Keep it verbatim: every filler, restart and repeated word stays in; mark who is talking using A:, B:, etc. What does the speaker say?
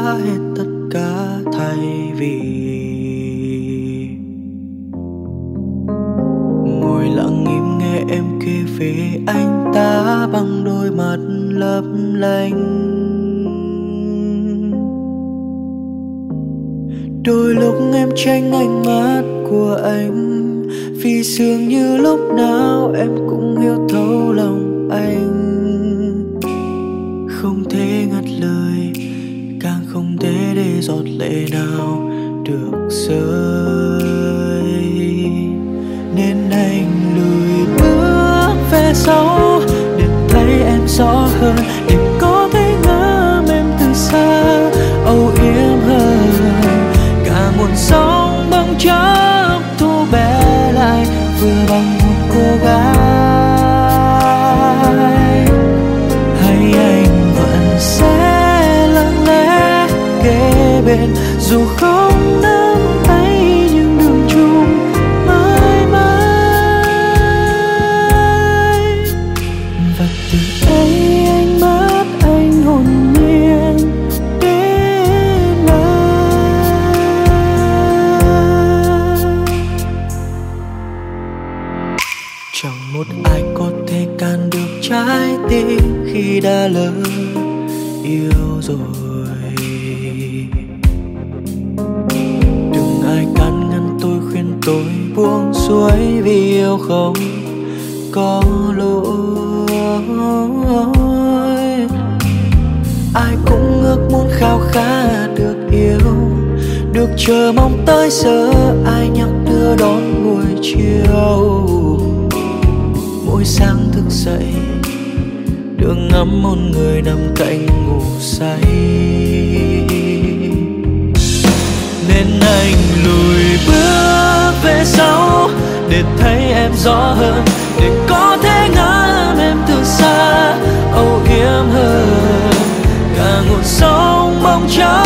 A: hết tất cả thay vì ngồi lặng im nghe em kể về anh ta bằng đôi mắt lấp lánh. Đôi lúc em tránh ánh mắt của anh, vì dường như lúc nào em cũng hiểu thấu lòng anh. Không thể ngắt lời, càng không thể để giọt lệ nào được rơi, nên anh lùi bước về sau để thấy em rõ hơn, để có thể ngắm em từ xa âu yếm hơn. Cả nguồn sóng bỗng chốc thu bé lại vừa bằng một cô gái. Hay anh vẫn sẽ lặng lẽ kế bên, dù không nắm tay nhưng đường chung mãi mãi. Và từ đây ánh mắt anh hồn nhiên đến lại. Chẳng một ai có thể can được trái tim khi đã lỡ yêu rồi. Đừng ai can ngăn tôi, khuyên tôi buông xuôi, vì yêu không có lỗi. Ai cũng ước muốn khao khát được yêu, được chờ mong tới giờ ai nhắc đưa đón buổi chiều. Mỗi sáng thức dậy được ngắm một người nằm cạnh ngủ say, nên anh lùi bước về sau để thấy em rõ hơn, để có thể ngắm em từ xa âu yếm hơn. Cả nguồn sóng bỗng chốc